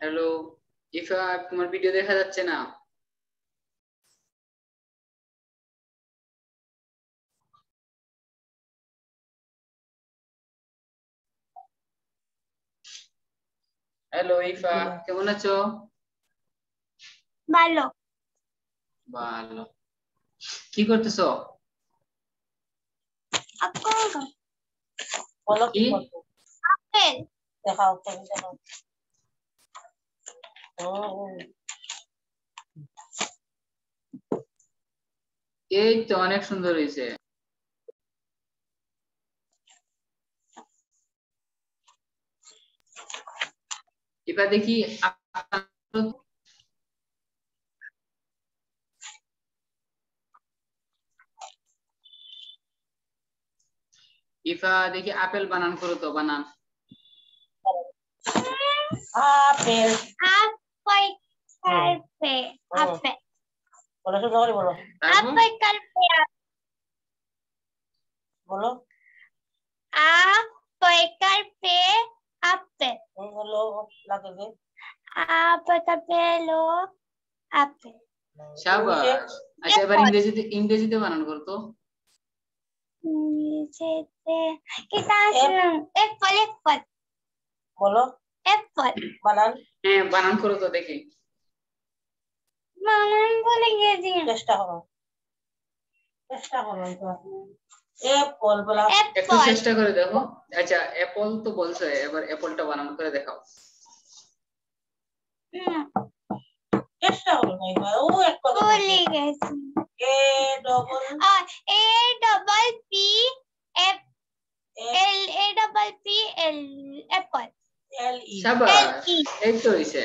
Hello Ifa, তোমার video দেখা যাচ্ছে না। হ্যালো ইফা, কেমন আছো? ভালো। ভালো। কি করতেছো? বলো কি কি? করছো? আপেল দেখাও, তুমি দেখাও। এই তো অনেক সুন্দর হয়েছে। ইফা দেখি ইফা দেখি আপেল বানান করো তো, বানান। আপেল আপেল কালপে আপেল বলো, শুধু করে বলো। আপেল কালপে বলো। আপেল কালপে আপেল বলো লাগে। আপেল কালপে লো আপেল। শাবাশ। আচ্ছা এবার ইংরেজিতে বানান করো তো। ইংরেজিতে কিতা এপল এপল বলো। এপল বানান। হ্যাঁ বানান করো তো দেখি। বানান বলে গেছি। চেষ্টা করো, চেষ্টা করো। এপল বলা, একটু চেষ্টা করে দেখো। আচ্ছা অ্যাপল তো বলছো, এবার অ্যাপলটা বানান করে দেখাও। চেষ্টা করো না এবার। ও এক কথা বলে গেছি। A double P F L A double P L apple L E. শাবাশ, এই তো হইছে।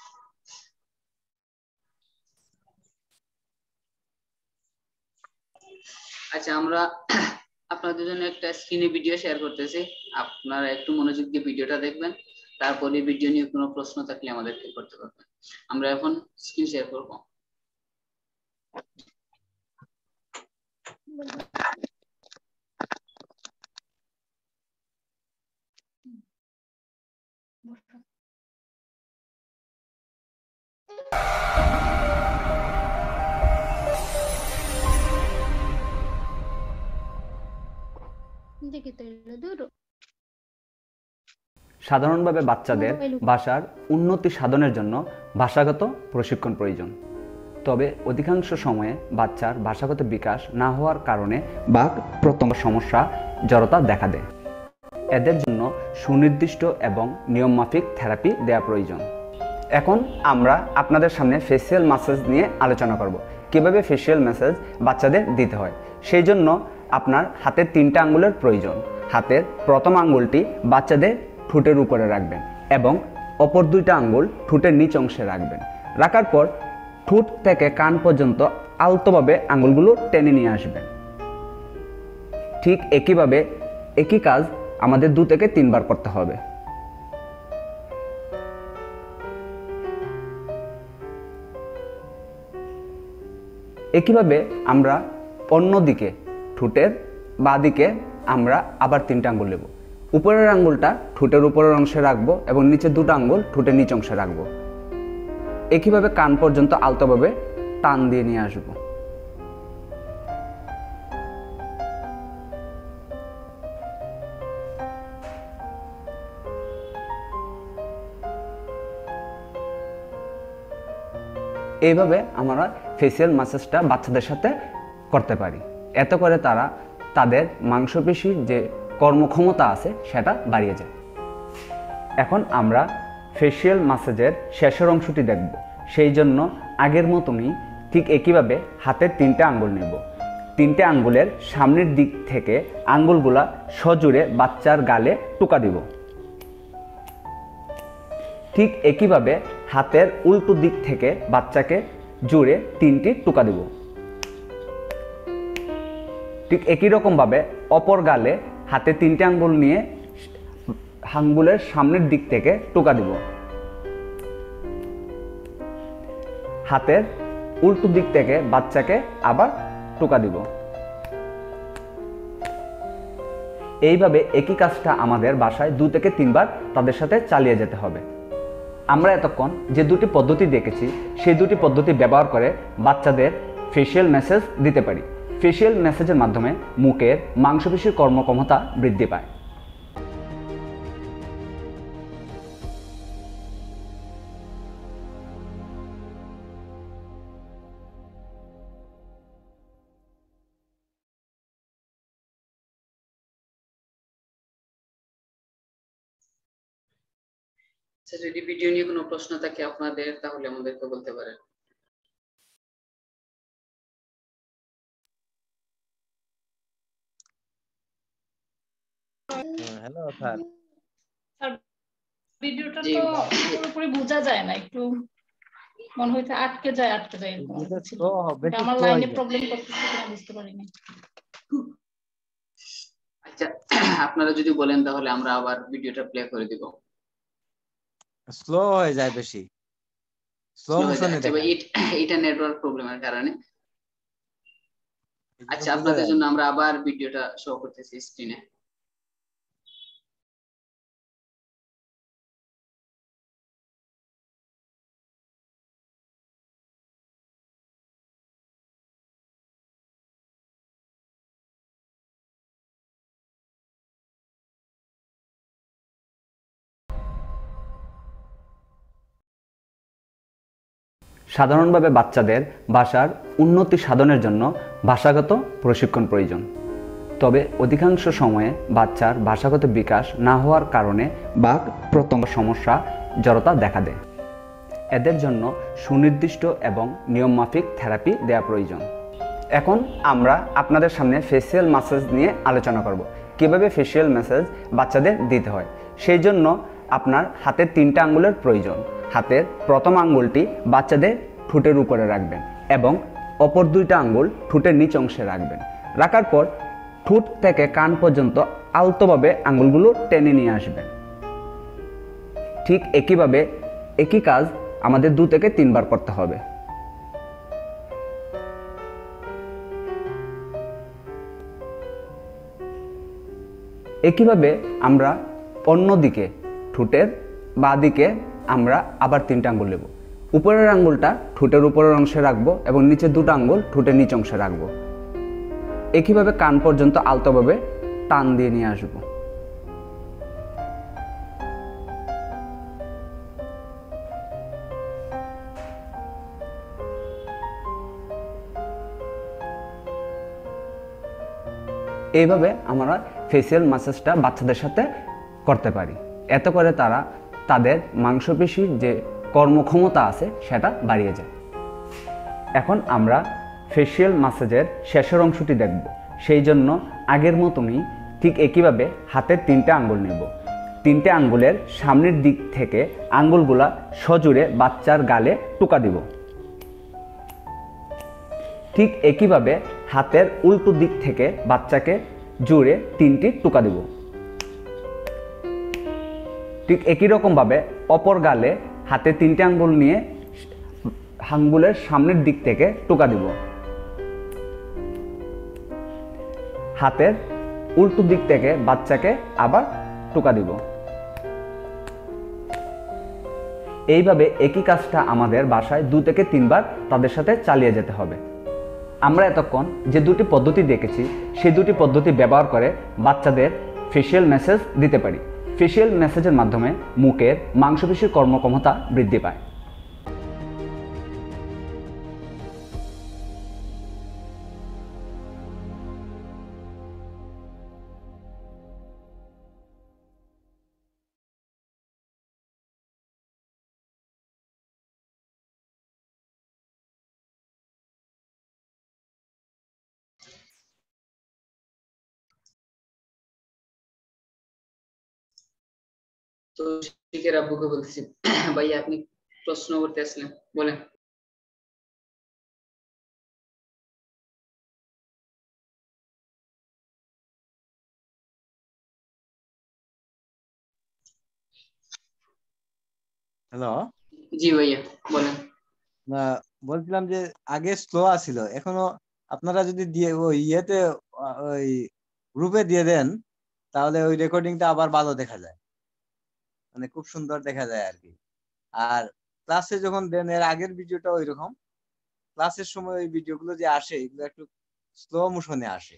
আচ্ছা আমরা আপনাদের জন্য একটা স্ক্রিনে ভিডিও শেয়ার করতেছি, আপনারা একটু মনোযোগ দিয়ে ভিডিওটা দেখবেন, তারপরে ভিডিও নিয়ে কোনো প্রশ্ন থাকলে আমাদেরকে করতে পারবেন। আমরা এখন স্ক্রিন শেয়ার করব। সাধারণভাবে বাচ্চাদের ভাষার উন্নতি সাধনের জন্য ভাষাগত প্রশিক্ষণ প্রয়োজন। তবে অধিকাংশ সময়ে বাচ্চার ভাষাগত বিকাশ না হওয়ার কারণে বাক প্রত্যঙ্গ সমস্যা জড়তা দেখা দেয়। এদের জন্য সুনির্দিষ্ট এবং নিয়মমাফিক থেরাপি দেওয়া প্রয়োজন। এখন আমরা আপনাদের সামনে ফেসিয়াল ম্যাসাজ নিয়ে আলোচনা করব। কিভাবে ফেসিয়াল ম্যাসাজ বাচ্চাদের দিতে হয়। সেই জন্য আপনার হাতের 3টা আঙ্গুলের প্রয়োজন। হাতের প্রথম আঙ্গুলটি বাচ্চাদের ঠোঁটের উপরে রাখবেন এবং অপর 2টা আঙ্গুল ঠোঁটের নিচ অংশে রাখবেন। রাখার পর ঠোঁট থেকে কান পর্যন্ত আলতোভাবে আঙ্গুলগুলো টেনে নিয়ে আসবেন। ঠিক একইভাবে একই কাজ আমাদের 2 থেকে 3 বার করতে হবে। একইভাবে আমরা অন্যদিকে ঠোঁটের বাঁ দিকে আমরা আবার 3টা আঙ্গুল নেব। উপরের আঙ্গুলটা ঠোঁটের উপরের অংশে রাখবো এবং নিচে 2টা আঙ্গুল ঠোঁটের নিচ অংশে রাখবো। একইভাবে কান পর্যন্ত আলতোভাবে টান দিয়ে নিয়ে আসবো। এইভাবে আমরা ফেসিয়াল ম্যাসাজটা বাচ্চাদের সাথে করতে পারি। এতে করে তারা তাদের মাংসপেশির যে কর্মক্ষমতা আছে সেটা বাড়িয়ে যায়। এখন আমরা ফেসিয়াল ম্যাসাজের শেষের অংশটি দেখব। সেই জন্য আগের মতনই ঠিক একইভাবে হাতের 3টা আঙ্গুল নেব। 3টে আঙ্গুলের সামনের দিক থেকে আঙ্গুলগুলা সজোরে বাচ্চার গালে টোকা দিব। ঠিক একইভাবে হাতের উল্টো দিক থেকে বাচ্চাকে জোরে 3টি টোকা দিব। ঠিক একই রকম ভাবে অপর গালে হাতে 3টে আঙ্গুল নিয়ে আঙ্গুলের সামনের দিক থেকে টোকা দিব। হাতের উল্টো দিক থেকে বাচ্চাকে আবার টোকা দিব। এইভাবে একই কাজটা আমাদের বাসায় 2 থেকে 3 বার তাদের সাথে চালিয়ে যেতে হবে। আমরা এতক্ষণ যে দুটি পদ্ধতি দেখেছি সেই দুটি পদ্ধতি ব্যবহার করে বাচ্চাদের ফেশিয়াল মেসেজ দিতে পারি। ফেশিয়াল মেসেজের মাধ্যমে মুখের মাংসপেশির কর্মক্ষমতা বৃদ্ধি পায়। যদি ভিডিও নিয়ে কোনো প্রশ্ন থাকে আপনাদের তাহলে আমাদেরকে বলতে পারেন। হ্যালো স্যার, ভিডিওটা তো পুরোপুরি বোঝা যায় না, একটু মনে হইতে আটকে যায় এরকম ছিল। আমার লাইনে প্রবলেম করতেছে কিনা বুঝতে পারিনি। আচ্ছা, আপনারা যদি বলেন তাহলে আমরা আবার ভিডিওটা প্লে করে দিব। স্লো হয়ে যায়, বেশি স্লো মোশনে দেখায়। এটা নেটওয়ার্ক প্রবলেমের কারণে। আচ্ছা, আপনাদের জন্য আমরা আবার ভিডিওটা শো করতেছি স্ক্রিনে। সাধারণভাবে বাচ্চাদের ভাষার উন্নতি সাধনের জন্য ভাষাগত প্রশিক্ষণ প্রয়োজন। তবে অধিকাংশ সময়ে বাচ্চার ভাষাগত বিকাশ না হওয়ার কারণে বাক প্রত্যঙ্গ সমস্যা জড়তা দেখা দেয়। এদের জন্য সুনির্দিষ্ট এবং নিয়মমাফিক থেরাপি দেওয়া প্রয়োজন। এখন আমরা আপনাদের সামনে ফেসিয়াল ম্যাসাজ নিয়ে আলোচনা করব। কিভাবে ফেসিয়াল ম্যাসাজ বাচ্চাদের দিতে হয়। সেই জন্য আপনার হাতের 3টা আঙ্গুলের প্রয়োজন। হাতের প্রথম আঙ্গুলটি বাচ্চাদের ঠোঁটের উপরে রাখবেন এবং অপর 2টা আঙ্গুল ঠোঁটের নিচ অংশে রাখবেন। রাখার পর ঠোঁট থেকে কান পর্যন্ত আলতোভাবে আঙ্গুলগুলো টেনে নিয়ে আসবেন। ঠিক একইভাবে একই কাজ আমাদের 2 থেকে 3 বার করতে হবে। একইভাবে আমরা অন্যদিকে ঠোঁটের বাঁ দিকে আমরা আবার 3টা আঙ্গুল নেব। উপরের আঙ্গুলটা ঠোঁটের উপরের অংশে রাখবো এবং নিচের 2টা আঙ্গুল ঠোঁটের নিচ অংশে রাখবো। একইভাবে কান পর্যন্ত আলতোভাবে টান দিয়ে নিয়ে আসবো। এইভাবে আমরা ফেসিয়াল ম্যাসাজটা বাচ্চাদের সাথে করতে পারি। এতে করে তারা তাদের মাংসপেশির যে কর্মক্ষমতা আছে সেটা বাড়িয়ে যায়। এখন আমরা ফেসিয়াল ম্যাসাজের শেষের অংশটি দেখব। সেই জন্য আগের মতনই ঠিক একইভাবে হাতের 3টা আঙ্গুল নেব। 3টে আঙ্গুলের সামনের দিক থেকে আঙ্গুলগুলা সজোরে বাচ্চার গালে টোকা দিব। ঠিক একইভাবে হাতের উল্টো দিক থেকে বাচ্চাকে জোরে 3টি টোকা দিব। ঠিক একই রকম ভাবে অপর গালে হাতে 3টে আঙ্গুল নিয়ে আঙ্গুলের সামনের দিক থেকে টোকা দিব। হাতের উল্টো দিক থেকে বাচ্চাকে আবার টোকা দিব। এইভাবে একই কাজটা আমাদের বাসায় 2 থেকে 3 বার তাদের সাথে চালিয়ে যেতে হবে। আমরা এতক্ষণ যে দুটি পদ্ধতি দেখেছি সেই দুটি পদ্ধতি ব্যবহার করে বাচ্চাদের ফেশিয়াল মেসেজ দিতে পারি। ফেশিয়াল মেসেজের মাধ্যমে মুখের মাংসপেশির কর্মক্ষমতা বৃদ্ধি পায়। তো শিখের আব্বুকে বলতেছি, ভাইয়া আপনি প্রশ্ন করতে আসলেন, বলেন। হ্যালো, জি ভাইয়া বলেন। বলছিলাম যে আগে স্লো আছিল, এখনো আপনারা যদি দিয়ে ওই ইয়েতে ওই গ্রুপে দিয়ে দেন তাহলে ওই রেকর্ডিংটা আবার ভালো দেখা যায়, মানে খুব সুন্দর দেখা যায় আর কি। আর ক্লাসে যখন দেন এর আগের ভিডিওটা ওইরকম, ক্লাসের সময় ওই ভিডিওগুলো যে আসে এগুলো একটু স্লো মোশনে আসে।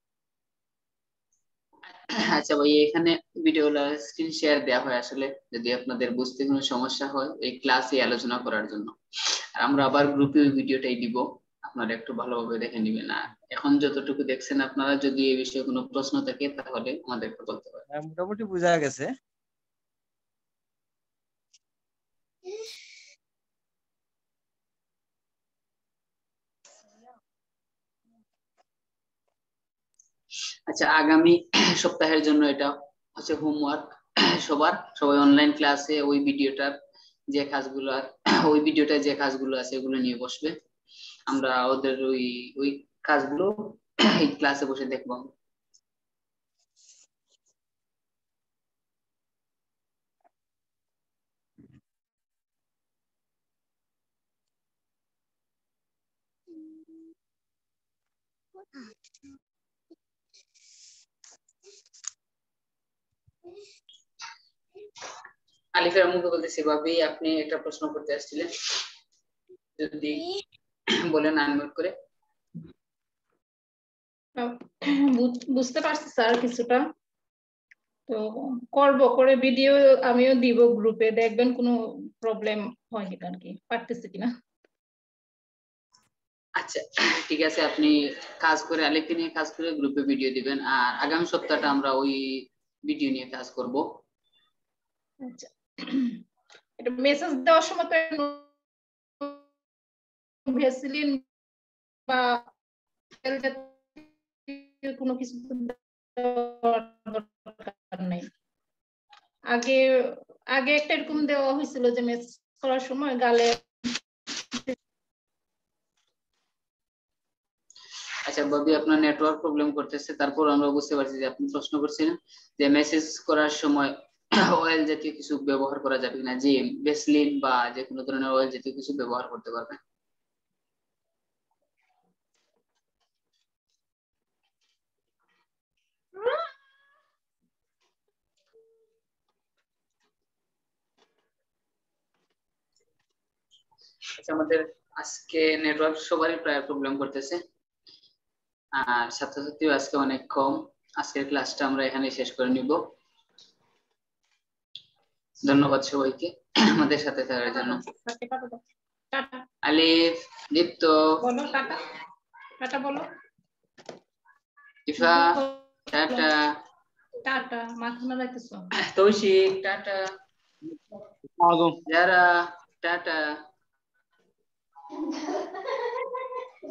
আচ্ছা ভাই, এখানে ভিডিওগুলো স্ক্রিন শেয়ার দেওয়া হয় আসলে যদি আপনাদের বুঝতে কোনো সমস্যা হয় এই ক্লাসে আলোচনা করার জন্য। আর আমরা আবার গ্রুপে ওই ভিডিওটাই দিব, আপনারা একটু ভালোভাবে দেখে নিবেন। আর এখন যতটুকু দেখছেন আপনারা, যদি এই বিষয়ে কোনো প্রশ্ন থাকে তাহলে আমাদেরকে বলতে পারেন। মোটামুটি বোঝা গেছে। আচ্ছা, আগামী সপ্তাহের জন্য এটা হচ্ছে হোমওয়ার্ক সবাই অনলাইন ক্লাসে ওই ভিডিওটার যে কাজগুলো ওই ভিডিওটা যে কাজগুলো আছে এগুলো নিয়ে বসবে। আমরা ওদের ওই ওই কাজগুলো এই ক্লাসে বসে দেখবো। আলিফের মুখে বলতেছি, ভাবি আপনি একটা প্রশ্ন করতে আসছিলেন, যদি বলেন আনমিউট করে। বুঝতে পারছি স্যার কিছুটা, তো করবো করে ভিডিও আমিও দিব গ্রুপে, দেখবেন কোনো প্রবলেম হয় কিনা আর কি, পারতেছি কিনা। আচ্ছা ঠিক আছে, আপনি কাজ করে আলিফকে নিয়ে কাজ করে গ্রুপে ভিডিও দিবেন, আর আগামী সপ্তাহটা আমরা ওই ভিডিও নিয়ে কাজ করব। আচ্ছা, এটা মেসেজ দেওয়ার সময় তো ভ্যাসলিন বা তেল জাতীয় কোনো কিছু দেওয়ার দরকার নেই। আগে আগে একটা এরকম দেওয়া হয়েছিল যে মেসেজ করার সময় গালে। আচ্ছা ভাবি, আপনার নেটওয়ার্ক প্রবলেম করতেছে, তারপর আমরা বুঝতে পারছি যে আপনি প্রশ্ন করছিলেন যে মেসেজ করার সময় অয়েল জাতীয় কিছু ব্যবহার করা যাবে কিনা। যে ভ্যাসলিন বা যে কোনো ধরনের অয়েল জাতীয় কিছু ব্যবহার করতে পারবেন। আচ্ছা, আমাদের আজকে নেটওয়ার্ক সবারই প্রায় প্রবলেম করতেছে, আর ছাত্রছাত্রীও আজকে অনেক কম। আজকের ক্লাসটা আমরা এখানে শেষ করে নিব। ধন্যবাদ সবাইকে আমাদের সাথে থাকার জন্য। আলিফ, দীপ্ত, বলো টাটা, টাটা বলো। ইফা, টাটা। টাটা, মাথা নাড়াইতেছো। তৌশিক, টাটা। যারা, টাটা।